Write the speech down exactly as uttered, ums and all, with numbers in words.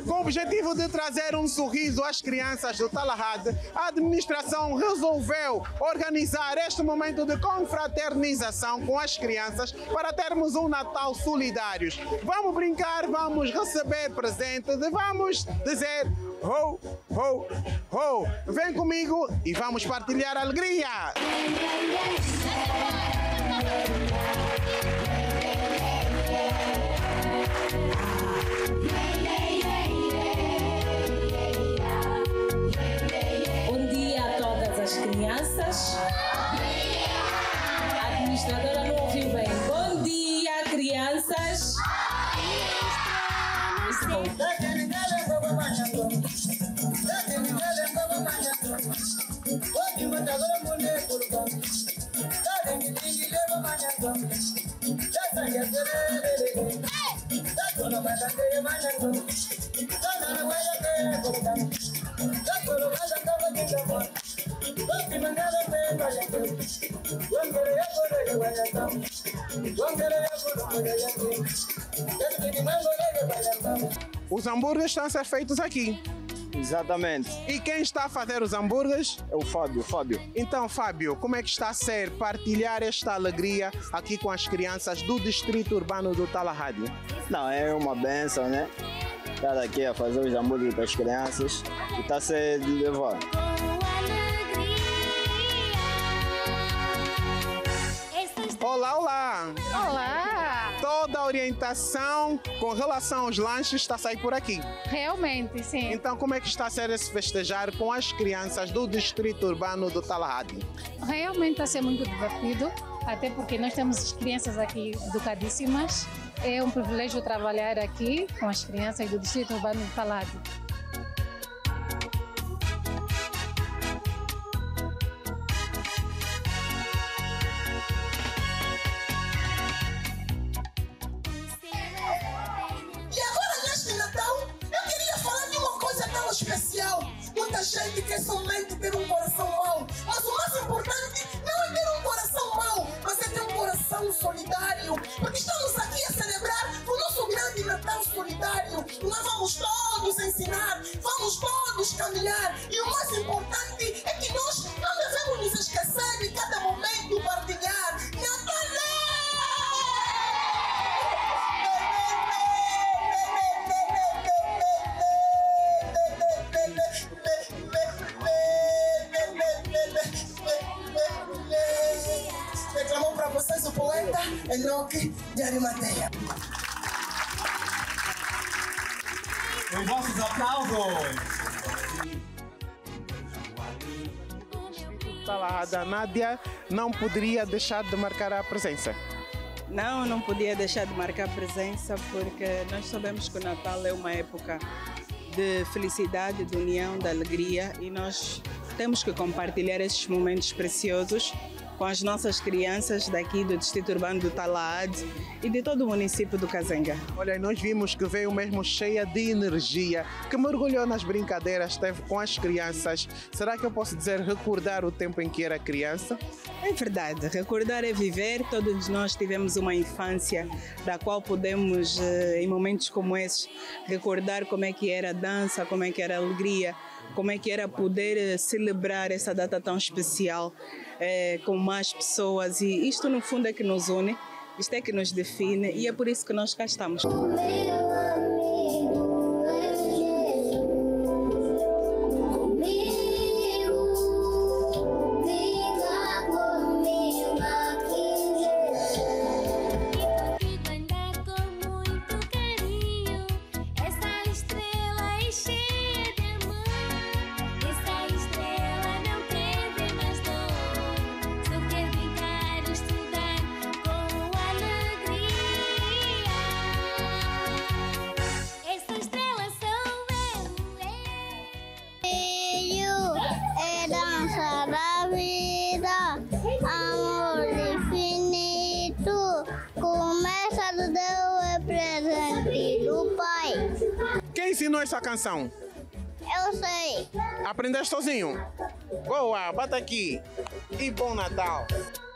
Com o objetivo de trazer um sorriso às crianças do Talahad, a administração resolveu organizar este momento de confraternização com as crianças para termos um Natal solidário. Vamos brincar, vamos receber presente, vamos dizer ho, ho, ho. Vem comigo e vamos partilhar a alegria. Bom dia a todas as crianças. A administradora não ouviu bem. Bom dia, crianças. Os hambúrgueres estão a ser feitos aqui. Exatamente. E quem está a fazer os hambúrgueres? É o Fábio, Fábio. Então, Fábio, como é que está a ser partilhar esta alegria aqui com as crianças do Distrito Urbano do Talahad? Não, é uma benção, né? Estar aqui a fazer os hambúrgueres para as crianças e está a ser de levar. Olá, olá! Olá! Toda a orientação com relação aos lanches está a sair por aqui. Realmente, sim. Então, como é que está a ser esse festejar com as crianças do Distrito Urbano do Talahad? Realmente está a ser muito divertido, até porque nós temos crianças aqui educadíssimas. É um privilégio trabalhar aqui com as crianças do Distrito Urbano do Talahad. Especial. Muita gente quer somente ter um coração mau, mas o mais importante não é ter um coração mau, mas é ter um coração solidário, porque estamos aqui a celebrar o nosso grande Natal solidário. Nós vamos todos ensinar, vamos todos caminhar, e o mais importante é que nós não devemos nos esquecer de cada momento partilhar. Natal! Declamou para vocês o poeta Enoque de Arimateia. Os nossos aplausos! Talahad, a Nádia não poderia deixar de marcar a presença. Não, não podia deixar de marcar presença, porque nós sabemos que o Natal é uma época de felicidade, de união, de alegria, e nós temos que compartilhar esses momentos preciosos com as nossas crianças daqui do Distrito Urbano do Talahad e de todo o município do Kazenga. Olha, nós vimos que veio mesmo cheia de energia, que mergulhou nas brincadeiras, esteve com as crianças. Será que eu posso dizer recordar o tempo em que era criança? É verdade, recordar é viver. Todos nós tivemos uma infância da qual podemos, em momentos como esses, recordar como é que era a dança, como é que era a alegria, como é que era poder celebrar essa data tão especial é, com mais pessoas. E isto, no fundo, é que nos une, isto é que nos define, e é por isso que nós cá estamos. Amor infinito, começa do Deus é presente do Pai. Quem ensinou essa canção? Eu sei. Aprendeste sozinho? Boa, bata aqui. E bom Natal.